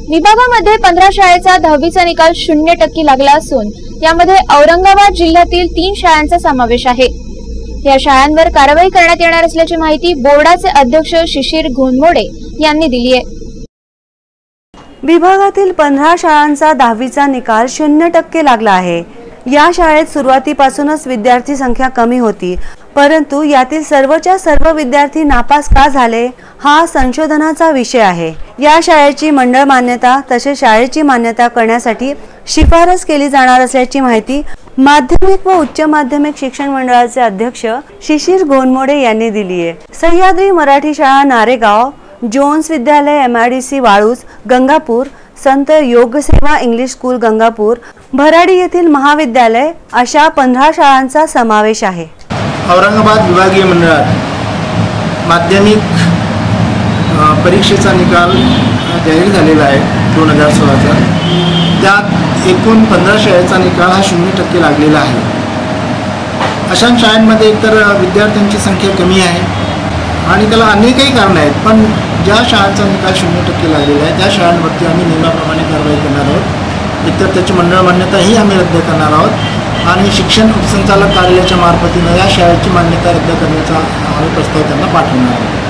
विभागामध्ये 15 शाळेचा 10वीचा निकाल 0% लागला असून यामध्ये औरंगाबाद जिल्ह्यातील 3 शाळांचा समावेश आहे। या शाळांवर कारवाई करण्यात येणार असल्याची माहिती बोर्डाचे अध्यक्ष शिशिर घोनमोडे यांनी दिली आहे। विभागातील 15 शाळांचा 10वीचा निकाल 0% लागला आहे। या शाळेत सुरुवातीपासूनच विद्यार्थी संख्या कमी होती, परंतु यातील सर्वच्या सर्व विद्यार्थी नापास का झाले हा संशोधनाचा विषय आहे। या शाळेची मंडळ मान्यता तसेच शाळेची मान्यता करण्यासाठी शिफारस केली जाणार असल्याची माहिती माध्यमिक व उच्च माध्यमिक शिक्षण मंडळाचे अध्यक्ष शिशिर घोनमोडे यांनी दिली आहे। सह्याद्री मराठी शाळा नारेगाव, जोन्स विद्यालय MIDC Waluj Gangapur, Sant Yogseva English school Gangapur, Bharadi येथील महाविद्यालय अशा 15 शाळांचा समावेश आहे। औरंगाबाद विभागीय मंडळात माध्यमिक परीक्षेचा निकाल जाहीर झालेला आहे 2016चा। त्यात एकूण 15 शाळेचा निकाल हा 0% लागलेला आहे। अशा शाळांमध्ये एकतर विद्यार्थ्यांची संख्या कमी आहे आणि त्याला अनेकही कारणं आहेत, पण ज्या शाळांचा निकाल 0% लागलेला आहे त्या शाळांवरती आम्ही नियमाप्रमाणे कारवाई करणार आहोत। एकतर त्याची मंडळ मान्यताही आम्ही रद्द करणार आहोत आणि शिक्षण उपसंचालक कार्यालयाच्या मार्फतीने या शाळेची मान्यता रद्द करण्याचा आम्ही प्रस्ताव त्यांना पाठवणार आहोत।